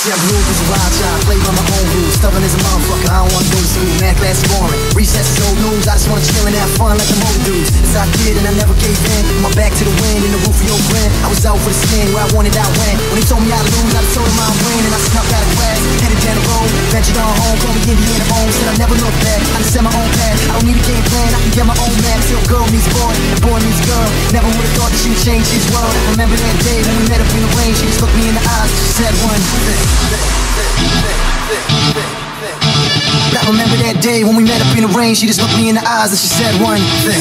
Yeah, I grew up as a wild child, played by my own rules. Stubborn as a motherfucker, I don't wanna go to school. Math class is boring, recess is old news. I just wanna chill and have fun like the older dudes. As I did and I never gave in, my back to the wind and the roof of your grin. I was out for the skin, where I wanted I went. When he told me I lose, I told him I win. And I snuck out of class, headed down the road, ventured on home, called me Indiana Bones. Said I never look back, I just set my own path. I don't need a game plan, I can get my own map. Still girl meets boy, and boy meets girl. Never would've thought that she would change his world. I remember that day when we met up in the rain. She just looked me in the eyes and she said one thing. I remember that day when we met up in the rain. She just looked me in the eyes and she said one thing.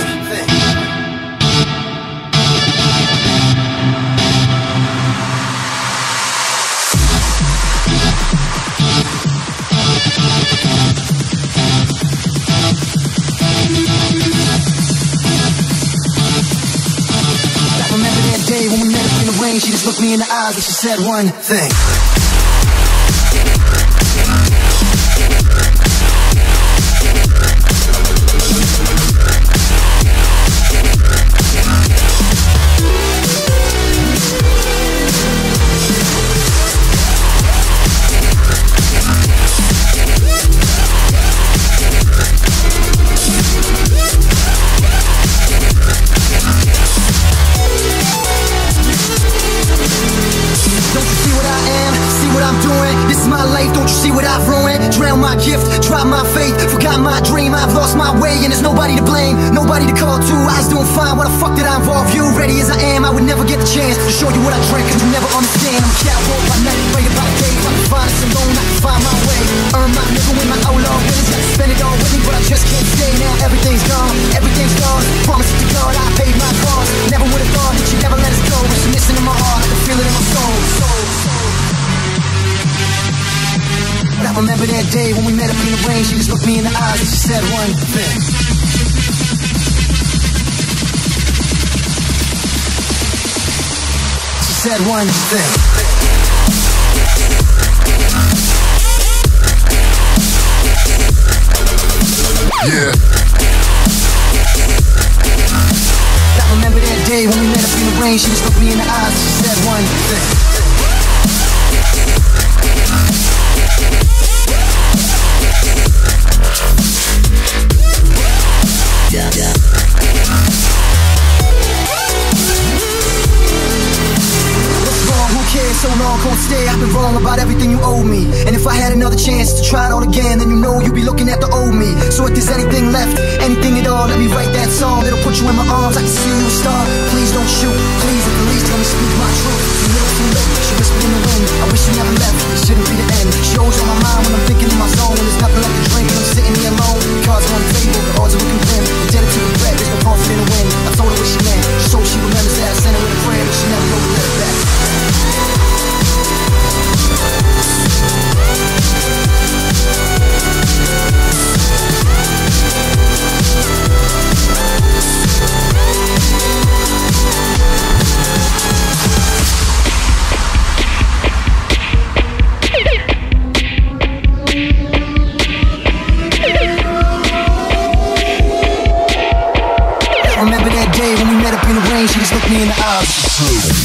I remember that day when we met up in the rain. She just looked me in the eyes and she said one thing. Don't you see what I've ruined? Drown my gift, drop my faith, forgot my dream. I've lost my way and there's nobody to blame, nobody to call to. I was doing fine, why the fuck did I involve you? Ready as I am, I would never get the chance to show you what I drank, cause you never understand. I'm a cowboy by night, waiting by day. If I can find us alone, I can find my way. Earn my living with my outlaw winnings. Gotta spend it all with me, but I just can't stay. Now everything's gone, everything's gone. Promise to God I paid my cost. Never would've thought that you'd never let us go. It's missing in my heart, I can feel it in my soul. I remember that day when we met up in the rain. She just looked me in the eyes and she said one thing. She said one thing. Yeah. I remember that day when we met up in the rain. She just looked me in the eyes and she said one thing. So long, can't stay, I've been wrong about everything you owe me. And if I had another chance to try it all again, then you know you'd be looking at the old me. So if there's anything left, anything at all, let me write that song. It'll put you in my arms, I can see you a star. Please don't shoot, please at the least let me speak my truth. It's a little too late, she whispered in the wind. I wish you never left, it shouldn't be the end. She always on my mind when I'm thinking in my zone. When there's nothing left to drink and I'm sitting here alone. Cards are on the table, the odds are looking grim. Indebted to regret, there's no profit in the win. I told her what she meant, so she remembers that I sent her with a prayer, but she never wrote a letter back. I remember that day when we met up in the rain. She just looked me in the eyes.